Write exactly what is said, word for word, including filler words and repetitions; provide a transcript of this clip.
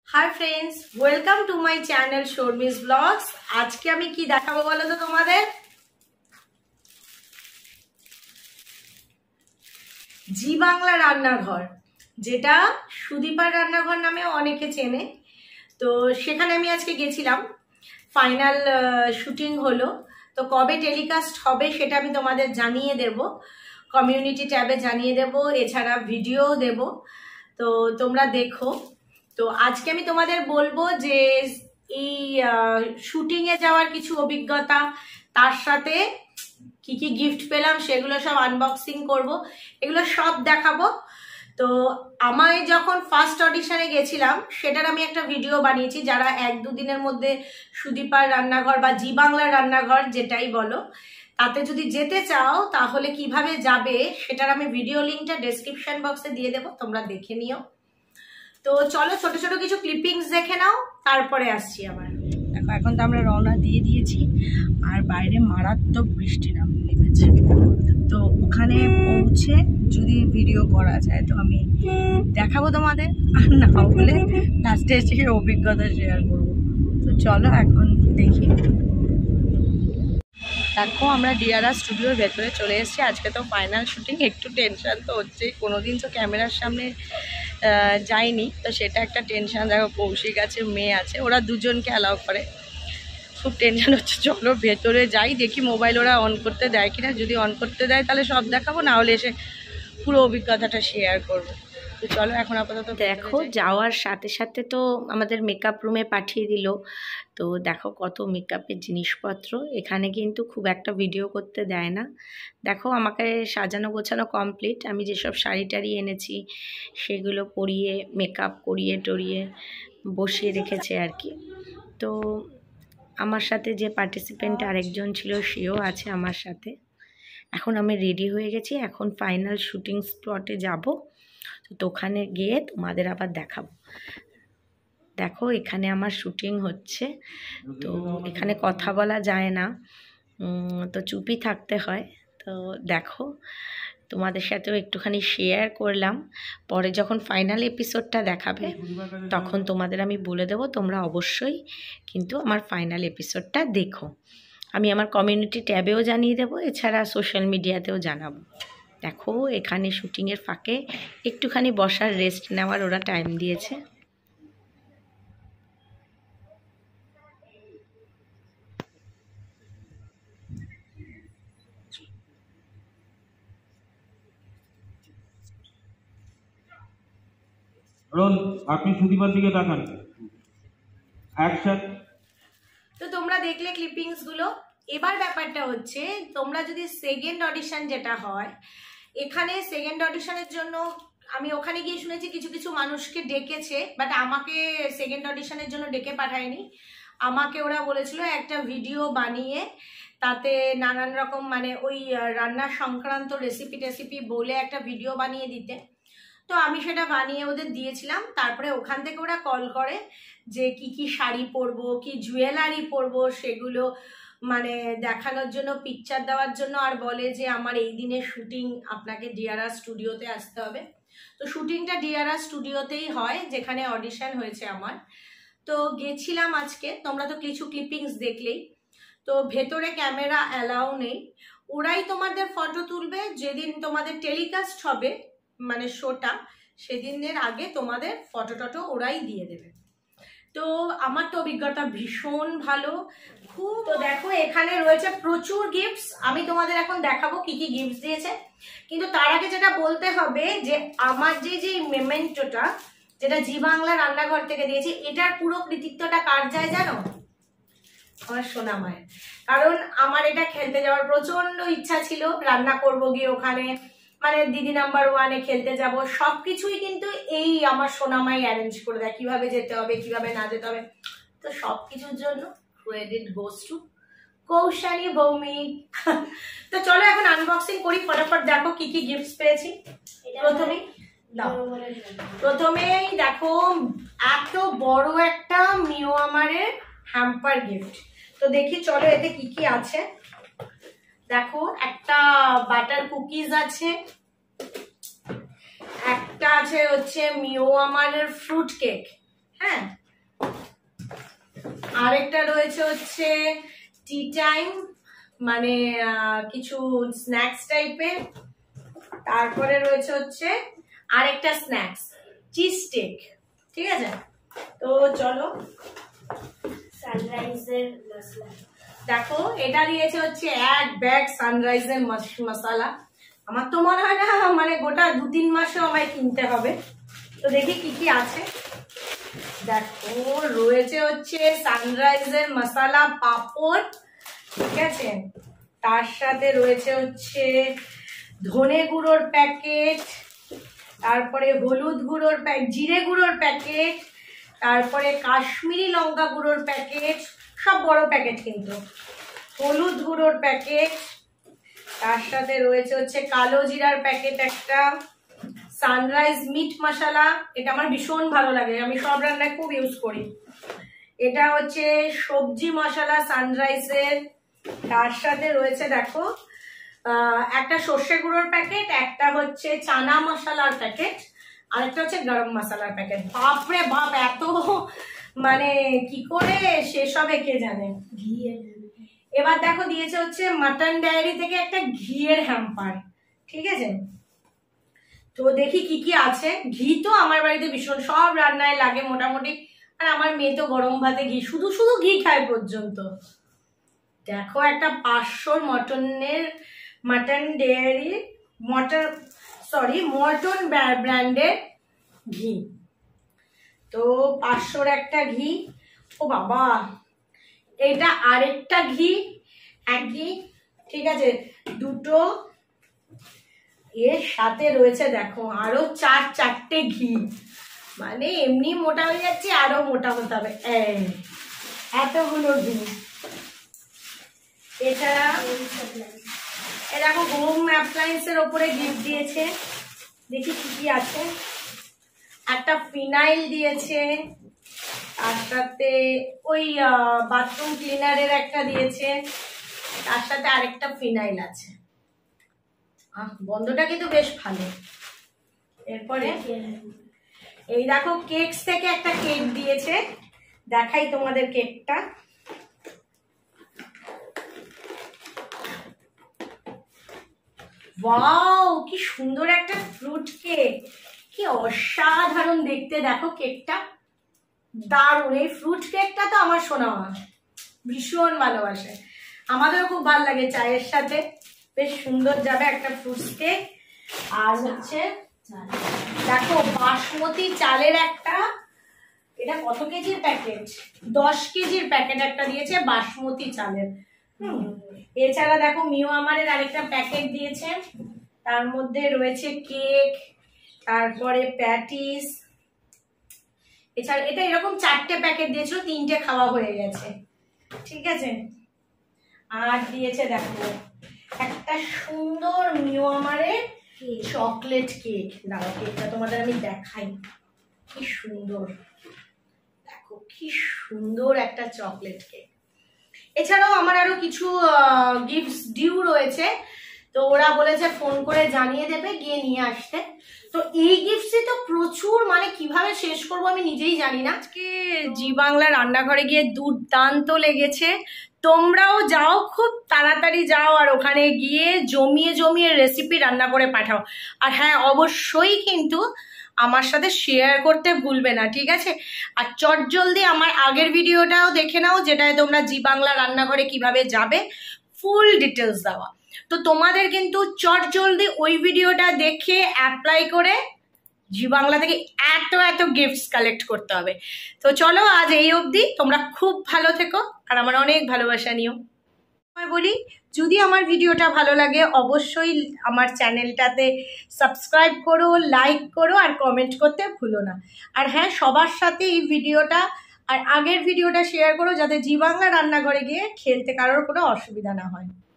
Hi friends, welcome to my channel Sharmi's vlogs. आज के আমি কি দেখাবো বলো তো তোমাদের? জি বাংলা রান্নাঘর, যেটা সুদীপার রান্নাঘর নামে অনেকে চেনে। তো সেখানে আমি আজকে গেছিলাম, ফাইনাল শুটিং হলো। তো কবে টেলিকাস্ট হবে সেটা আমি তোমাদের জানিয়ে দেব, কমিউনিটি ট্যাবে জানিয়ে দেব, এছাড়া ভিডিও দেব। তো তোমরা দেখো। তো আজকে আমি তোমাদের বলবো যে এই শুটিং এ যাওয়ার কিছু অভিজ্ঞতা, তার সাথে কি কি গিফট পেলাম সেগুলো সব আনবক্সিং করব, এগুলো সব দেখাবো। তো আমায় যখন ফার্স্ট অডিশনে গেছিলাম সেটার আমি একটা ভিডিও বানিয়েছি। যারা এক দুদিনের মধ্যে সুদীপার রান্নাঘর বা জি বাংলার রান্নাঘর যেটাই বলো, তাতে যদি যেতে চাও তাহলে কিভাবে যাবে সেটার আমি ভিডিও লিঙ্কটা ডেসক্রিপশন বক্সে দিয়ে দেবো, তোমরা দেখে নিও। তো চলো ছোট ছোট কিছু ক্লিপিংস দেখে নাও, তারপরে আসছি আবার। দেখো এখন তো আমরা রওনা দিয়ে দিয়েছি, আর বাইরে মারাত্মক বৃষ্টি নাম নেমেছে। তো ওখানে পৌঁছে যদি ভিডিও করা যায় তো আমি দেখাবো তোমাদের, আর না হলে লাস্টে এসে অভিজ্ঞতা শেয়ার করবো। তো চলো এখন দেখি। দেখো আমরা ডিআরআর স্টুডিওর ভেতরে চলে এসেছি। আজকে তো ফাইনাল শুটিং, একটু টেনশন তো হচ্ছেই, কোনোদিন তো ক্যামেরার সামনে যাইনি, তো সেটা একটা টেনশন। দেখো কৌশিক আছে, মেয়ে আছে, ওরা দুজনকে অ্যালাউ করে, খুব টেনশন হচ্ছে। চলো ভেতরে যাই, দেখি মোবাইল ওরা অন করতে দেয় কিনা। যদি অন করতে দেয় তাহলে সব দেখাবো, না হলে এসে পুরো অভিজ্ঞতাটা শেয়ার করবো। তো চলো এখন আপাতত। দেখো যাওয়ার সাথে সাথে তো আমাদের মেকআপ রুমে পাঠিয়ে দিল। তো দেখো কত মেকআপের জিনিসপত্র, এখানে কিন্তু খুব একটা ভিডিও করতে দেয় না। দেখো আমাকে সাজানো গোছানো কমপ্লিট, আমি যেসব শাড়ি টাড়ি এনেছি সেগুলো পরিয়ে মেকআপ করিয়ে টরিয়ে বসিয়ে রেখেছে আর কি। তো আমার সাথে যে পার্টিসিপেন্ট আরেকজন ছিল সেও আছে আমার সাথে। এখন আমি রেডি হয়ে গেছি, এখন ফাইনাল শুটিং স্পটে যাব। তো ওখানে গিয়ে তোমাদের আবার দেখাবো। দেখো এখানে আমার শুটিং হচ্ছে, তো এখানে কথা বলা যায় না, তো চুপই থাকতে হয়। তো দেখো তোমাদের সাথেও একটুখানি শেয়ার করলাম, পরে যখন ফাইনাল এপিসোডটা দেখাবে তখন তোমাদের আমি বলে দেবো, তোমরা অবশ্যই কিন্তু আমার ফাইনাল এপিসোডটা দেখো। আমি আমার কমিউনিটি ট্যাবেও জানিয়ে দেবো, এছাড়া সোশ্যাল মিডিয়াতেও জানাবো। দেখো এখানে শুটিংয়ের ফাঁকে একটুখানি বসার রেস্ট নেওয়ার ওরা টাইম দিয়েছে। আপনি সুদীপার দিকে তাকান, অ্যাকশন। তো তোমরা দেখলে ক্লিপিংস গুলো। এবার ব্যাপারটা হচ্ছে, তোমরা যদি সেকেন্ড অডিশন যেটা হয়, এখানে সেকেন্ড অডিশনের জন্য আমি ওখানে গিয়ে শুনেছি কিছু কিছু মানুষকে ডেকেছে, বাট আমাকে সেকেন্ড অডিশনের জন্য ডেকে পাঠায়নি। আমাকে ওরা বলেছিল একটা ভিডিও বানিয়ে তাতে নানান রকম মানে ওই রান্না সংক্রান্ত রেসিপি টেসিপি বলে একটা ভিডিও বানিয়ে দিতে। তো আমি সেটা বানিয়ে ওদের দিয়েছিলাম। তারপরে ওখান থেকে ওরা কল করে যে কি কি শাড়ি পরবো, কি জুয়েলারি পরবো, সেগুলো মানে দেখানোর জন্য, পিকচার দেওয়ার জন্য, আর বলে যে আমার এই দিনের শুটিং, আপনাকে ডিআরআর স্টুডিওতে আসতে হবে। তো শুটিংটা ডিআরআর স্টুডিওতেই হয়, যেখানে অডিশন হয়েছে আমার। তো গেছিলাম আজকে, তোমরা তো কিছু ক্লিপিংস দেখলেই। তো ভেতরে ক্যামেরা অ্যালাউ নেই, ওরাই তোমাদের ফটো তুলবে। যেদিন তোমাদের টেলিকাস্ট হবে মানে শোটা, সেদিনের আগে তোমাদের ফটো টটো ওরাই দিয়ে দেবে। তো আমার তো অভিজ্ঞতা ভীষণ ভালো, খুব। তো দেখো এখানে রয়েছে প্রচুর গিফটস, আমি তোমাদের এখন দেখাবো কি কি গিফটস দিয়েছে। কিন্তু তার আগে যেটা বলতে হবে যে আমার যে যে মেমেন্টোটা, যেটা জি বাংলা রান্নাঘর থেকে দিয়েছি, এটার পুরো কৃতিত্বটা কার যায় জানো? আমার সোনা মায়ের। কারণ আমার এটা খেলতে যাওয়ার প্রচন্ড ইচ্ছা ছিল, রান্না করবো গিয়ে ওখানে, মানে দিদি নাম্বার ওয়ানে খেলতে যাব, সবকিছুই কিন্তু এই আমার সোনামাই অ্যারেঞ্জ করে দেয়, কিভাবে যেতে হবে কিভাবে না যেতে হবে। তো সবকিছুর জন্য credit goes to Kaushali Bhowmik. তো চলো এখন আনবক্সিং করি, ফটাফট দেখো কি কি গিফটস পেয়েছি। প্রথমেই দাও, প্রথমেই দেখো এত বড় একটা মিও আমারের হ্যাম্পার গিফট। তো দেখি চলো এতে কি কি আছে। দেখো একটা বাটার কুকিজ আছে, একটা আছে হচ্ছে মিও আমারের ফ্রুট কেক, হ্যাঁ আরেকটা রয়েছে হচ্ছে টি টাইম, মানে কিছু স্ন্যাক্স টাইপের। তারপরে রয়েছে হচ্ছে আরেকটা স্ন্যাক্স চিজ স্টেক, ঠিক আছে। তো চলো, সানরাইজের মশলা দেখো এটা দিয়েছে হচ্ছে এক ব্যাগ সানরাইজের মশলা। আমার তো মনে হয় না মানে গোটা দু তিন মাসও আমায় কিনতে হবে। তো দেখি কি কি আছে। দেখো রয়েছে হচ্ছে সানরাইজের মশলা পাপড়, ঠিক আছে। তার সাথে রয়েছে হচ্ছে ধনে গুঁড়োর প্যাকেট, তারপরে হলুদ গুঁড়োর প্যাকেট, জিরে গুঁড়োর প্যাকেট, তারপরে কাশ্মীরি লঙ্কা গুঁড়োর প্যাকেট, সব বড় প্যাকেট কিন্তু, হলুদ গুঁড়োর প্যাকেট, তার সাথে রয়েছে হচ্ছে কালো জিরার প্যাকেট একটা, সানরাইজ মিট মশলা, এটা আমার ভীষণ ভালো লাগে, আমি সব রান্নায় খুব ইউজ করি। এটা হচ্ছে সবজি মশলা সানরাইজের। তার সাথে রয়েছে দেখো একটা সর্ষে গুঁড়োর প্যাকেট, একটা হচ্ছে চানা মশলার প্যাকেট, আর একটা হচ্ছে গরম মশলার প্যাকেট। বাপরে বাপ, এত মানে কি করে সেসব কে জানে। ঘিয়ের এবার দেখো দিয়েছে হচ্ছে মাটন ডায়েরি থেকে একটা ঘিয়ের হ্যাম্পার, ঠিক আছে। তো দেখি কি কি আছে। ঘি তো আমার বাড়িতে ভীষণ, সব রান্নায় লাগে মোটামুটি, আর আমার মেয়ে তো গরম ভাতে ঘি, শুধু শুধু ঘি খায় পর্যন্ত। দেখো একটা পাঁচশোর মটনের mutton dairy mutton sorry mutton ব্র্যান্ডের ঘি। তো পাঁচশোর একটা ঘি। ও বাবা, এটা আরেকটা ঘি, এক ঘি, ঠিক আছে, দুটো। এর সাথে রয়েছে দেখো আরো চার চারটে ঘি, মানে এমনি মোটা হয়ে যাচ্ছে, আরো মোটা হতে হবে এতগুলো ঘি। এছাড়া এরকম হোম অ্যাপ্লায়েন্সের ওপরে গিফট দিয়েছে, দেখি কি কি আছে। একটা ফিনাইল দিয়েছে, তার সাথে ওই বাথরুম ক্লিনারের একটা দিয়েছে, তার সাথে আরেকটা ফিনাইল আছে। আহ বন্ধটা কিন্তু বেশ ভালো। এরপরে এই দেখো কেকস থেকে একটা কেক দিয়েছে, দেখাই তোমাদের কেকটা। ওয়াও, কি সুন্দর একটা ফ্রুট কেক, কি অসাধারণ দেখতে। দেখো কেকটা দারুণ। এই ফ্রুট কেকটা তো আমার সোনা মা ভীষণ ভালোবাসে, আমাদেরও খুব ভালো লাগে চায়ের সাথে, বেশ সুন্দর যাবে একটা ফ্রুট কেক। আর হচ্ছে দেখো বাসমতি চালের একটা, এটা কত কেজির প্যাকেট, দশ কেজির প্যাকেট একটা দিয়েছে বাসমতি চালের। হুম, এছাড়া দেখো মিও আমারের আরেকটা প্যাকেট দিয়েছে, তার মধ্যে রয়েছে কেক, তারপরে প্যাটিস। এছাড়া এটা এরকম চারটে প্যাকেট দিয়েছিল, তিনটে খাওয়া হয়ে গেছে, ঠিক আছে। আর দিয়েছে দেখো একটা সুন্দর মিও আমারের চকলেট কেক। দাঁড়াও কেকটা তোমাদের আমি দেখাই, কি সুন্দর, দেখো কি সুন্দর একটা চকলেট কেক। এছাড়াও আমার আরো কিছু গিফটস ডিউ রয়েছে, তো ওরা বলেছে ফোন করে জানিয়ে দেবে, গিয়ে নিয়ে আসতে। তো এই গিফটসই তো প্রচুর, মানে কিভাবে শেষ করবো আমি নিজেই জানি না। আজকে জি বাংলা রান্নাঘরে গিয়ে দুর্দান্ত লেগেছে, তোমরাও যাও, খুব তাড়াতাড়ি যাও, আর ওখানে গিয়ে জমিয়ে জমিয়ে রেসিপি রান্না করে পাঠাও। আর হ্যাঁ, অবশ্যই কিন্তু আমার সাথে শেয়ার করতে ভুলবে না, ঠিক আছে। আর চটজলদি আমার আগের ভিডিওটাও দেখে নাও, যেটায় তোমরা জি বাংলা রান্নাঘরে কিভাবে যাবে ফুল ডিটেলস দেওয়া। তো তোমাদের কিন্তু চটজলদি ওই ভিডিওটা দেখে অ্যাপ্লাই করে জি বাংলা থেকে এত এত গিফটস কালেক্ট করতে হবে। তো চলো আজ এই অবধি, তোমরা খুব ভালো থেকো আর আমার অনেক ভালোবাসা নিও। বলি, যদি আমার ভিডিওটা ভালো লাগে অবশ্যই আমার চ্যানেলটাতে সাবস্ক্রাইব করো, লাইক করো আর কমেন্ট করতে ভুলো না। আর হ্যাঁ, সবার সাথে এই ভিডিওটা আর আগের ভিডিওটা শেয়ার করো, যাতে জি বাংলা রান্নাঘরে গিয়ে খেলতে কারোর কোনো অসুবিধা না হয়।